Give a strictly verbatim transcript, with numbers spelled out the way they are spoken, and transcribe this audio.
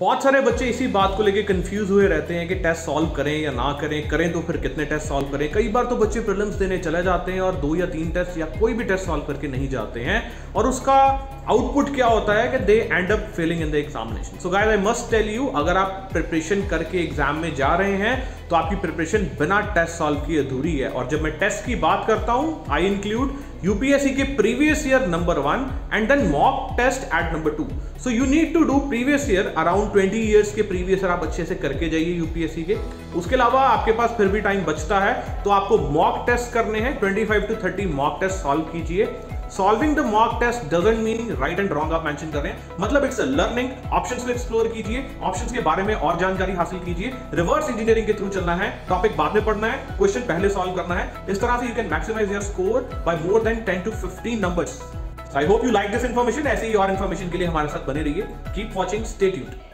बहुत सारे बच्चे इसी बात को लेके कंफ्यूज हुए रहते हैं कि टेस्ट सॉल्व करें या ना करें, करें तो फिर कितने टेस्ट सॉल्व करें। कई बार तो बच्चे प्रीलिम्स देने चले जाते हैं और दो या तीन टेस्ट या कोई भी टेस्ट सॉल्व करके नहीं जाते हैं, और उसका आउटपुट क्या होता है कि they end up failing in the examination. So guys, I must tell you, अगर आप प्रिपरेशन करके एग्जाम में जा रहे हैं तो आपकी प्रिपरेशन बिना टेस्ट सॉल्व किए अधूरी है। और जब मैं टेस्ट की बात करता हूं, आई इंक्लूड यूपीएससी के previous year number one and then mock test at number two. So you need to do previous year, around twenty years के प्रीवियस ईयर आप अच्छे से करके जाइए यूपीएससी के। उसके अलावा आपके पास फिर भी टाइम बचता है तो आपको मॉक टेस्ट करने हैं, twenty five to thirty mock test solve कीजिए। Solving the mock test doesn't mean right and wrong आप मेंशन कर रहे हैं, मतलब इट्स अ लर्निंग। ऑप्शंस को एक्सप्लोर कीजिए, ऑप्शंस के बारे में और जानकारी हासिल कीजिए। रिवर्स इंजीनियरिंग के थ्रू चलना है, टॉपिक बाद में पढ़ना है, क्वेश्चन पहले सॉल्व करना है। इस तरह से you can maximise your score by more than ten to fifteen numbers. I hope you like this information. ऐसे ही और इन्फॉर्मेशन के लिए हमारे साथ बने रहिए। Keep watching, stay tuned.